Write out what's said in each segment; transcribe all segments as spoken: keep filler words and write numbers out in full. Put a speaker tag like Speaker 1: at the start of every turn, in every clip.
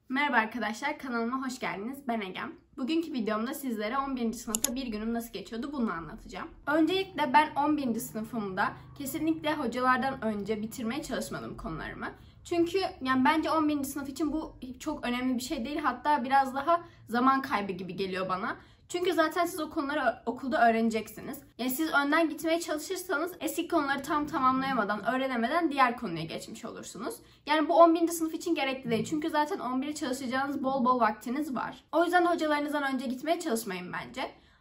Speaker 1: Merhaba arkadaşlar, kanalıma hoş geldiniz. Ben Egem. Bugünkü videomda sizlere on birinci sınıfta bir günüm nasıl geçiyordu bunu anlatacağım. Öncelikle ben on birinci sınıfımda kesinlikle hocalardan önce bitirmeye çalışmadım konularımı. Çünkü yani bence on birinci sınıf için bu çok önemli bir şey değil. Hatta biraz daha zaman kaybı gibi geliyor bana. Çünkü zaten siz o konuları okulda öğreneceksiniz. Yani siz önden gitmeye çalışırsanız eski konuları tam tamamlayamadan, öğrenemeden diğer konuya geçmiş olursunuz. Yani bu on birinci sınıf için gerekli değil. Çünkü zaten on bire çalışacağınız bol bol vaktiniz var. O yüzden hocalarınızdan önce gitmeye çalışmayın bence.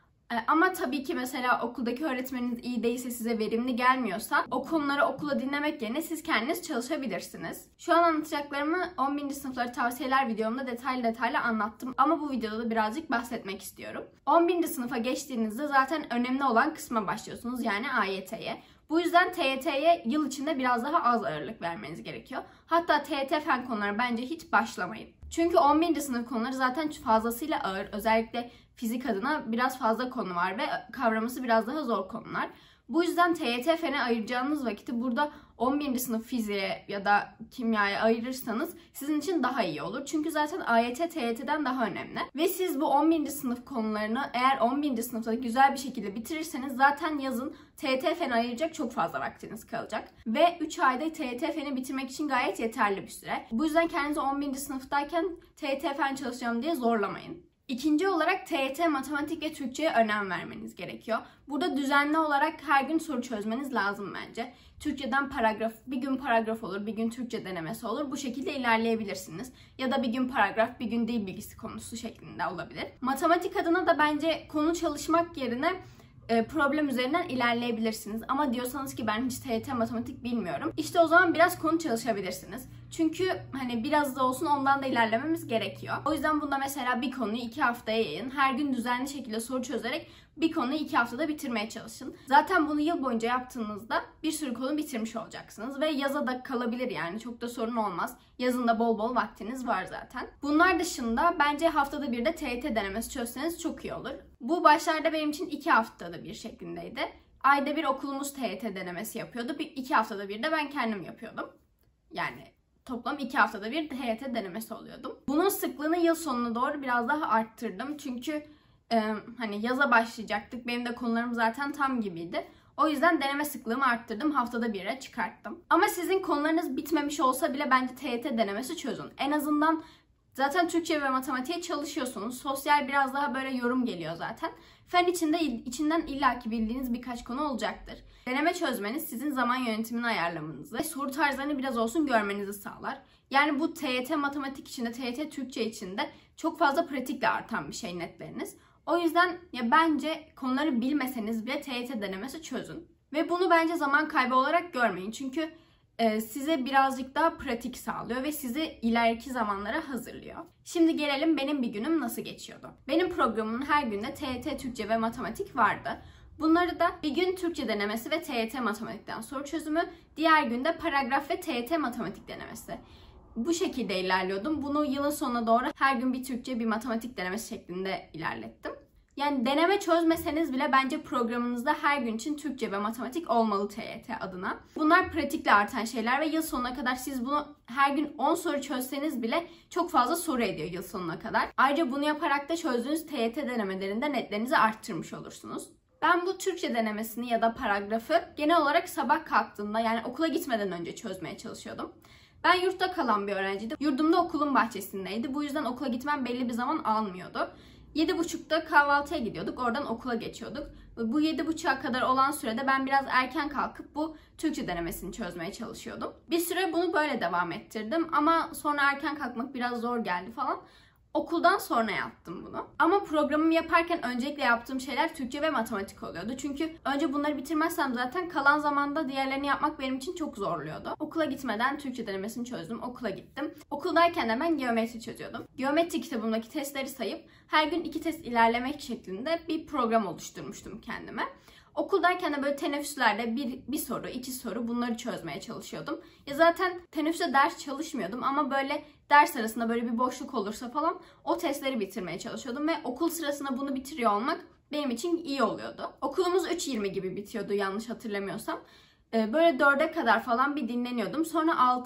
Speaker 1: Ama tabii ki mesela okuldaki öğretmeniniz iyi değilse, size verimli gelmiyorsa o konuları okula dinlemek yerine siz kendiniz çalışabilirsiniz. Şu an anlatacaklarımı on birinci sınıfları tavsiyeler videomda detaylı detaylı anlattım. Ama bu videoda da birazcık bahsetmek istiyorum. on birinci sınıfa geçtiğinizde zaten önemli olan kısma başlıyorsunuz. Yani A Y T'ye. Bu yüzden T Y T'ye yıl içinde biraz daha az ağırlık vermeniz gerekiyor. Hatta T Y T fen konuları bence hiç başlamayın. Çünkü on birinci sınıf konuları zaten fazlasıyla ağır. Özellikle fizik adına biraz fazla konu var ve kavraması biraz daha zor konular. Bu yüzden T Y T fene ayıracağınız vakiti burada on birinci sınıf fiziğe ya da kimyaya ayırırsanız sizin için daha iyi olur. Çünkü zaten A Y T T Y T'den daha önemli. Ve siz bu on birinci sınıf konularını eğer on birinci sınıfta güzel bir şekilde bitirirseniz zaten yazın T Y T fene ayıracak çok fazla vaktiniz kalacak. Ve üç ayda T Y T feni bitirmek için gayet yeterli bir süre. Bu yüzden kendinizi on birinci sınıftayken T Y T fen çalışacağım diye zorlamayın. İkinci olarak T Y T, matematik ve Türkçe'ye önem vermeniz gerekiyor. Burada düzenli olarak her gün soru çözmeniz lazım bence. Türkçeden paragraf, bir gün paragraf olur, bir gün Türkçe denemesi olur. Bu şekilde ilerleyebilirsiniz. Ya da bir gün paragraf, bir gün dil bilgisi konusu şeklinde olabilir. Matematik adına da bence konu çalışmak yerine problem üzerinden ilerleyebilirsiniz. Ama diyorsanız ki ben hiç T Y T matematik bilmiyorum. İşte o zaman biraz konu çalışabilirsiniz. Çünkü hani biraz da olsun ondan da ilerlememiz gerekiyor. O yüzden bunda mesela bir konuyu iki haftaya yayın. Her gün düzenli şekilde soru çözerek bir konuyu iki haftada bitirmeye çalışın. Zaten bunu yıl boyunca yaptığınızda bir sürü konu bitirmiş olacaksınız. Ve yaza da kalabilir yani. Çok da sorun olmaz. Yazında bol bol vaktiniz var zaten. Bunlar dışında bence haftada bir de T Y T denemesi çözseniz çok iyi olur. Bu başlarda benim için iki haftada bir şeklindeydi. Ayda bir okulumuz T Y T denemesi yapıyordu. Bir, iki haftada bir de ben kendim yapıyordum. Yani toplam iki haftada bir T Y T denemesi oluyordum. Bunun sıklığını yıl sonuna doğru biraz daha arttırdım. Çünkü e, hani yaza başlayacaktık. Benim de konularım zaten tam gibiydi. O yüzden deneme sıklığımı arttırdım. Haftada bire çıkarttım. Ama sizin konularınız bitmemiş olsa bile bence T Y T denemesi çözün. En azından zaten Türkçe ve matematiğe çalışıyorsunuz. Sosyal biraz daha böyle yorum geliyor zaten. Fen içinde içinden illaki bildiğiniz birkaç konu olacaktır. Deneme çözmeniz sizin zaman yönetimini ayarlamanızı ve soru tarzlarını biraz olsun görmenizi sağlar. Yani bu T Y T matematik içinde, T Y T Türkçe içinde çok fazla pratikle artan bir şey netleriniz. O yüzden ya bence konuları bilmeseniz bile T Y T denemesi çözün. Ve bunu bence zaman kaybı olarak görmeyin. Çünkü e, size birazcık daha pratik sağlıyor ve sizi ileriki zamanlara hazırlıyor. Şimdi gelelim benim bir günüm nasıl geçiyordu. Benim programımın her günde T Y T Türkçe ve matematik vardı. Bunları da bir gün Türkçe denemesi ve T Y T matematikten soru çözümü, diğer günde paragraf ve T Y T matematik denemesi. Bu şekilde ilerliyordum. Bunu yılın sonuna doğru her gün bir Türkçe, bir matematik denemesi şeklinde ilerlettim. Yani deneme çözmeseniz bile bence programınızda her gün için Türkçe ve matematik olmalı T Y T adına. Bunlar pratikle artan şeyler ve yıl sonuna kadar siz bunu her gün on soru çözseniz bile çok fazla soru ediyor yıl sonuna kadar. Ayrıca bunu yaparak da çözdüğünüz T Y T denemelerinde netlerinizi arttırmış olursunuz. Ben bu Türkçe denemesini ya da paragrafı genel olarak sabah kalktığımda, yani okula gitmeden önce çözmeye çalışıyordum. Ben yurtta kalan bir öğrenciydim. Yurdumda okulun bahçesindeydi. Bu yüzden okula gitmem belli bir zaman almıyordu. yedi buçukta kahvaltıya gidiyorduk. Oradan okula geçiyorduk. Bu yedi buçuğa kadar olan sürede ben biraz erken kalkıp bu Türkçe denemesini çözmeye çalışıyordum. Bir süre bunu böyle devam ettirdim ama sonra erken kalkmak biraz zor geldi falan. Okuldan sonra yaptım bunu. Ama programımı yaparken öncelikle yaptığım şeyler Türkçe ve matematik oluyordu. Çünkü önce bunları bitirmezsem zaten kalan zamanda diğerlerini yapmak benim için çok zorluyordu. Okula gitmeden Türkçe denemesini çözdüm. Okula gittim. Okuldayken de ben geometri çözüyordum. Geometri kitabımdaki testleri sayıp her gün iki test ilerlemek şeklinde bir program oluşturmuştum kendime. Okuldayken de böyle teneffüslerde bir, bir soru, iki soru bunları çözmeye çalışıyordum. Ya zaten teneffüste ders çalışmıyordum ama böyle ders arasında böyle bir boşluk olursa falan o testleri bitirmeye çalışıyordum. Ve okul sırasında bunu bitiriyor olmak benim için iyi oluyordu. Okulumuz üç yirmi gibi bitiyordu yanlış hatırlamıyorsam. Böyle dörde kadar falan bir dinleniyordum. Sonra altı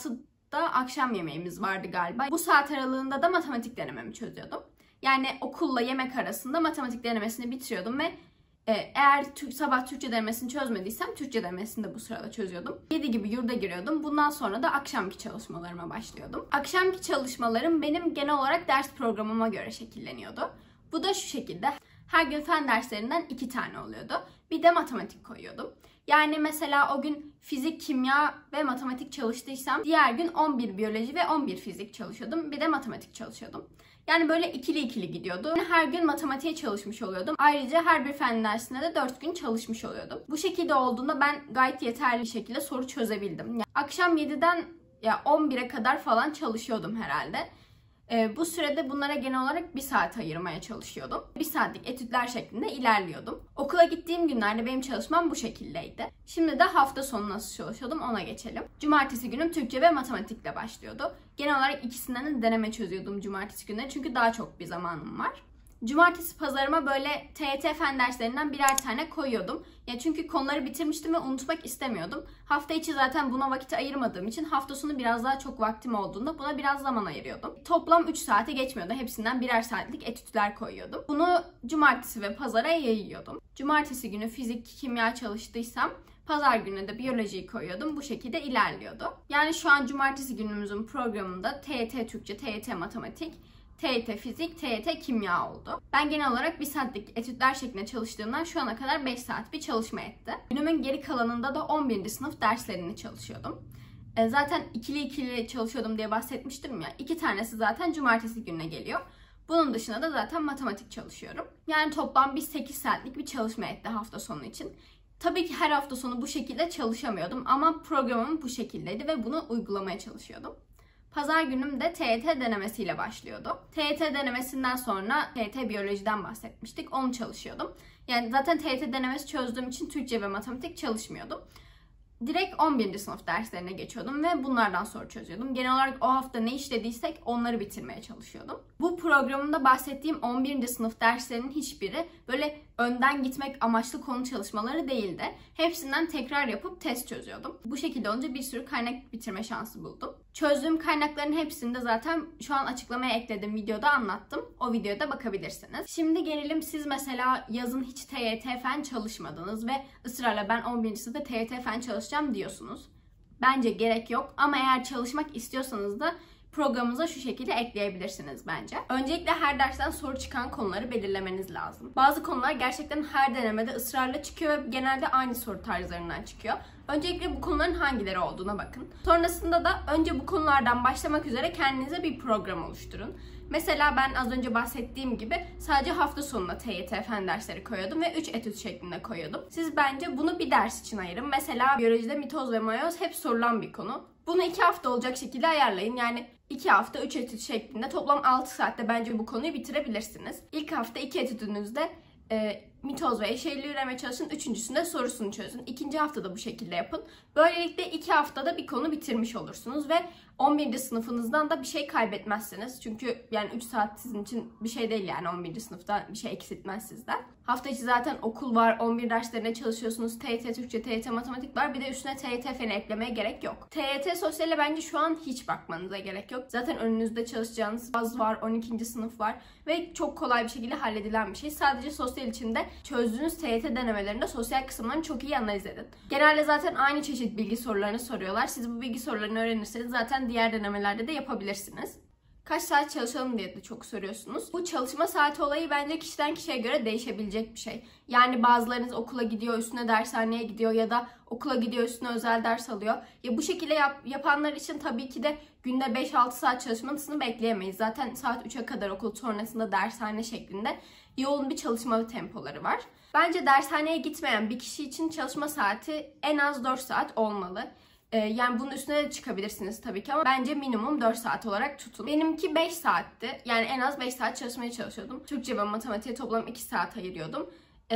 Speaker 1: da akşam yemeğimiz vardı galiba. Bu saat aralığında da matematik denememi çözüyordum. Yani okulla yemek arasında matematik denemesini bitiriyordum ve eğer sabah Türkçe denemesini çözmediysem Türkçe denemesini de bu sırada çözüyordum. yedi gibi yurda giriyordum. Bundan sonra da akşamki çalışmalarıma başlıyordum. Akşamki çalışmalarım benim genel olarak ders programıma göre şekilleniyordu. Bu da şu şekilde. Her gün fen derslerinden iki tane oluyordu. Bir de matematik koyuyordum. Yani mesela o gün fizik, kimya ve matematik çalıştıysam diğer gün on bir biyoloji ve on bir fizik çalışıyordum. Bir de matematik çalışıyordum. Yani böyle ikili ikili gidiyordu. Her gün matematiğe çalışmış oluyordum. Ayrıca her bir fen dersinde de dört gün çalışmış oluyordum. Bu şekilde olduğunda ben gayet yeterli bir şekilde soru çözebildim. Yani akşam yediden ya on bire kadar falan çalışıyordum herhalde. Ee, bu sürede bunlara genel olarak bir saat ayırmaya çalışıyordum. Bir saatlik etütler şeklinde ilerliyordum. Okula gittiğim günlerde benim çalışmam bu şekildeydi. Şimdi de hafta sonu nasıl çalışıyordum ona geçelim. Cumartesi günüm Türkçe ve matematikle başlıyordu. Genel olarak ikisinden de deneme çözüyordum cumartesi günleri çünkü daha çok bir zamanım var. Cumartesi pazarıma böyle T Y T fen derslerinden birer tane koyuyordum. Ya çünkü konuları bitirmiştim ve unutmak istemiyordum. Hafta içi zaten buna vakit ayırmadığım için hafta sonu biraz daha çok vaktim olduğunda buna biraz zaman ayırıyordum. Toplam üç saate geçmiyordu. Hepsinden birer saatlik etütler koyuyordum. Bunu cumartesi ve pazara yayıyordum. Cumartesi günü fizik, kimya çalıştıysam pazar günü de biyolojiyi koyuyordum. Bu şekilde ilerliyordu. Yani şu an cumartesi günümüzün programında T Y T Türkçe, T Y T Matematik, T Y T Fizik, T Y T Kimya oldu. Ben genel olarak bir saatlik etütler şeklinde çalıştığımdan şu ana kadar beş saat bir çalışma etti. Günümün geri kalanında da on birinci sınıf derslerini çalışıyordum. Zaten ikili ikili çalışıyordum diye bahsetmiştim ya. İki tanesi zaten cumartesi gününe geliyor. Bunun dışında da zaten matematik çalışıyorum. Yani toplam bir sekiz saatlik bir çalışma etti hafta sonu için. Tabii ki her hafta sonu bu şekilde çalışamıyordum ama programım bu şekildeydi ve bunu uygulamaya çalışıyordum. Pazar günüm de T Y T denemesiyle başlıyordu. T Y T denemesinden sonra T Y T biyolojiden bahsetmiştik. Onu çalışıyordum. Yani zaten T Y T denemesi çözdüğüm için Türkçe ve matematik çalışmıyordum. Direkt on birinci sınıf derslerine geçiyordum ve bunlardan soru çözüyordum. Genel olarak o hafta ne işlediysek onları bitirmeye çalışıyordum. Bu programımda bahsettiğim on birinci sınıf derslerinin hiçbiri böyle önden gitmek amaçlı konu çalışmaları değildi. Hepsinden tekrar yapıp test çözüyordum. Bu şekilde olunca bir sürü kaynak bitirme şansı buldum. Çözdüğüm kaynakların hepsini de zaten şu an açıklamaya ekledim, videoda anlattım. O videoda bakabilirsiniz. Şimdi gelelim, siz mesela yazın hiç T Y T fen çalışmadınız ve ısrarla ben on birinci sınıfta T Y T fen çalışacağım diyorsunuz. Bence gerek yok ama eğer çalışmak istiyorsanız da programınıza şu şekilde ekleyebilirsiniz bence. Öncelikle her dersten soru çıkan konuları belirlemeniz lazım. Bazı konular gerçekten her denemede ısrarla çıkıyor ve genelde aynı soru tarzlarından çıkıyor. Öncelikle bu konuların hangileri olduğuna bakın. Sonrasında da önce bu konulardan başlamak üzere kendinize bir program oluşturun. Mesela ben az önce bahsettiğim gibi sadece hafta sonuna T Y T fen dersleri koyuyordum ve üç etüt şeklinde koyuyordum. Siz bence bunu bir ders için ayırın. Mesela biyolojide mitoz ve meyoz hep sorulan bir konu. Bunu iki hafta olacak şekilde ayarlayın. Yani iki hafta üç etüt şeklinde toplam altı saatte bence bu konuyu bitirebilirsiniz. İlk hafta iki etütünüzde e, mitoz ve eşeyli üreme çalışın. Üçüncüsünde sorusunu çözün. İkinci haftada bu şekilde yapın. Böylelikle iki haftada bir konu bitirmiş olursunuz ve on birinci sınıfınızdan da bir şey kaybetmezsiniz. Çünkü yani üç saat sizin için bir şey değil, yani on birinci sınıfta bir şey eksiltmez sizden. Hafta içi zaten okul var, on bir derslerine çalışıyorsunuz. T Y T Türkçe, T Y T Matematik var. Bir de üstüne T Y T feni eklemeye gerek yok. T Y T Sosyal'e bence şu an hiç bakmanıza gerek yok. Zaten önünüzde çalışacağınız baz var, on ikinci sınıf var ve çok kolay bir şekilde halledilen bir şey. Sadece sosyal içinde çözdüğünüz T Y T denemelerinde sosyal kısımlarını çok iyi analiz edin. Genelde zaten aynı çeşit bilgi sorularını soruyorlar. Siz bu bilgi sorularını öğrenirseniz zaten diğer denemelerde de yapabilirsiniz. Kaç saat çalışalım diye de çok soruyorsunuz. Bu çalışma saati olayı bence kişiden kişiye göre değişebilecek bir şey. Yani bazılarınız okula gidiyor, üstüne dershaneye gidiyor ya da okula gidiyor, üstüne özel ders alıyor. Ya bu şekilde yap, yapanlar için tabii ki de günde beş altı saat çalışmasını bekleyemeyiz. Zaten saat üçe kadar okul, sonrasında dershane şeklinde yoğun bir çalışma tempoları var. Bence dershaneye gitmeyen bir kişi için çalışma saati en az dört saat olmalı. Yani bunun üstüne de çıkabilirsiniz tabii ki ama bence minimum dört saat olarak tutun. Benimki beş saatti. Yani en az beş saat çalışmaya çalışıyordum. Türkçe ve matematiğe toplam iki saat ayırıyordum.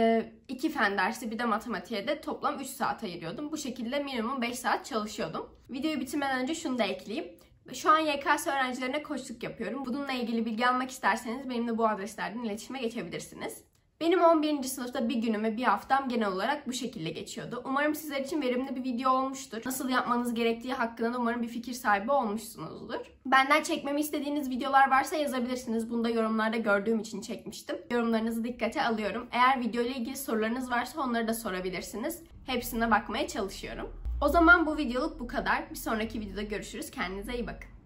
Speaker 1: iki fen dersi bir de matematiğe de toplam üç saat ayırıyordum. Bu şekilde minimum beş saat çalışıyordum. Videoyu bitirmeden önce şunu da ekleyeyim. Şu an Y K S öğrencilerine koçluk yapıyorum. Bununla ilgili bilgi almak isterseniz benimle bu adreslerden iletişime geçebilirsiniz. Benim on birinci sınıfta bir günüm ve bir haftam genel olarak bu şekilde geçiyordu. Umarım sizler için verimli bir video olmuştur. Nasıl yapmanız gerektiği hakkında da umarım bir fikir sahibi olmuşsunuzdur. Benden çekmemi istediğiniz videolar varsa yazabilirsiniz. Bunu da yorumlarda gördüğüm için çekmiştim. Yorumlarınızı dikkate alıyorum. Eğer video ile ilgili sorularınız varsa onları da sorabilirsiniz. Hepsine bakmaya çalışıyorum. O zaman bu videoluk bu kadar. Bir sonraki videoda görüşürüz. Kendinize iyi bakın.